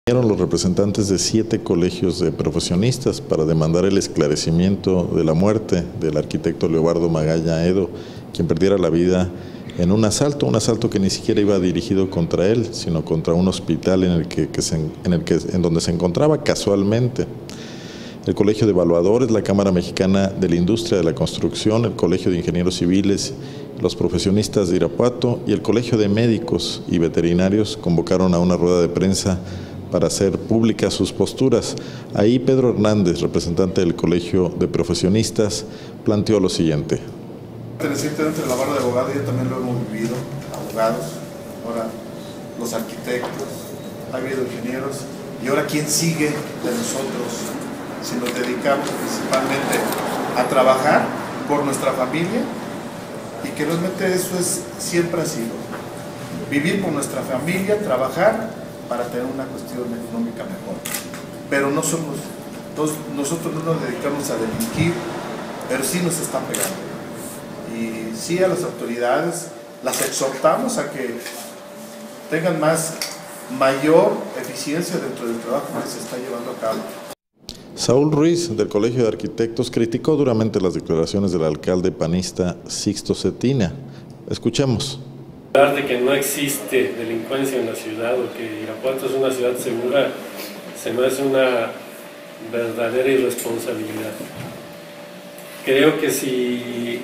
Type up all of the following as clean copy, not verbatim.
Los representantes de 7 colegios de profesionistas para demandar el esclarecimiento de la muerte del arquitecto Leobardo Magaña Edo, quien perdiera la vida en un asalto que ni siquiera iba dirigido contra él, sino contra un hospital en donde se encontraba casualmente. El Colegio de Evaluadores, la Cámara Mexicana de la Industria de la Construcción, el Colegio de Ingenieros Civiles, los profesionistas de Irapuato y el Colegio de Médicos y Veterinarios convocaron a una rueda de prensa para hacer públicas sus posturas. Ahí Pedro Hernández, representante del Colegio de Profesionistas, planteó lo siguiente. Recientemente la barra de abogados ya también lo hemos vivido, abogados, ahora los arquitectos, ha habido ingenieros, y ahora ¿quién sigue de nosotros si nos dedicamos principalmente a trabajar por nuestra familia? Y que realmente eso siempre ha sido, vivir por nuestra familia, trabajar para tener una cuestión económica mejor. Pero no somos, nosotros no nos dedicamos a delinquir, pero sí nos están pegando. Y sí, a las autoridades las exhortamos a que tengan mayor eficiencia dentro del trabajo que se está llevando a cabo. Saúl Ruiz, del Colegio de Arquitectos, criticó duramente las declaraciones del alcalde panista Sixto Cetina. Escuchemos. Hablar de que no existe delincuencia en la ciudad o que Irapuato es una ciudad segura, se me hace una verdadera irresponsabilidad. Creo que si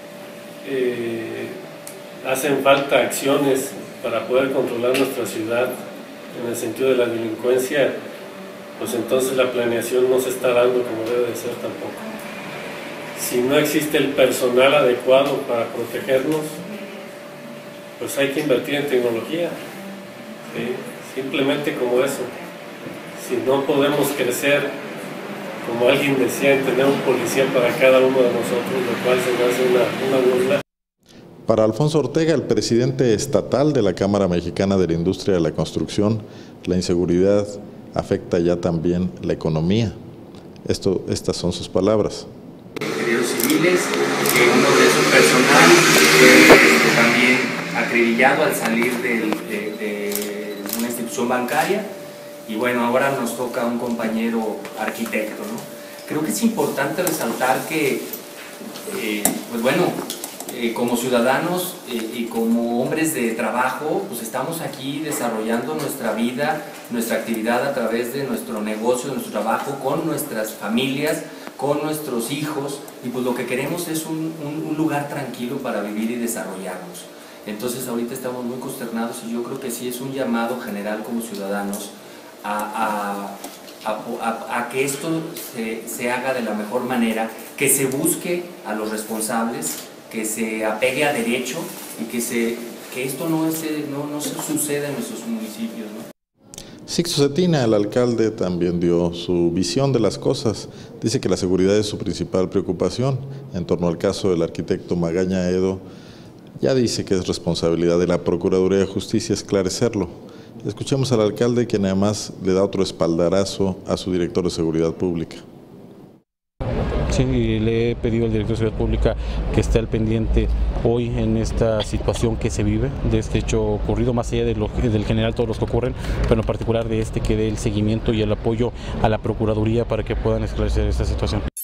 hacen falta acciones para poder controlar nuestra ciudad en el sentido de la delincuencia, pues entonces la planeación no se está dando como debe de ser tampoco. Si no existe el personal adecuado para protegernos, pues hay que invertir en tecnología, ¿sí? Simplemente como eso. Si no podemos crecer, como alguien decía, en tener un policía para cada uno de nosotros, lo cual se me hace una burla. Para Alfonso Ortega, el presidente estatal de la Cámara Mexicana de la Industria de la Construcción, la inseguridad afecta ya también la economía. Estas son sus palabras. Ingenieros civiles, que uno de su personal también acribillado al salir de una institución bancaria, y bueno, ahora nos toca un compañero arquitecto, ¿no? Creo que es importante resaltar que, pues bueno, como ciudadanos y como hombres de trabajo, pues estamos aquí desarrollando nuestra vida, nuestra actividad a través de nuestro negocio, de nuestro trabajo, con nuestras familias, con nuestros hijos, y pues lo que queremos es un lugar tranquilo para vivir y desarrollarnos. Entonces ahorita estamos muy consternados y yo creo que sí es un llamado general como ciudadanos a que esto se haga de la mejor manera, que se busque a los responsables, que se apegue a derecho y que esto no se suceda en nuestros municipios, ¿no? Sixto Cetina, el alcalde, también dio su visión de las cosas. Dice que la seguridad es su principal preocupación. En torno al caso del arquitecto Magaña Edo, ya dice que es responsabilidad de la Procuraduría de Justicia esclarecerlo. Escuchemos al alcalde, quien además le da otro espaldarazo a su director de Seguridad Pública. Sí, le he pedido al director de Seguridad Pública que esté al pendiente hoy en esta situación que se vive, de este hecho ocurrido, más allá del general, todos los que ocurren, pero en particular de que dé el seguimiento y el apoyo a la Procuraduría para que puedan esclarecer esta situación.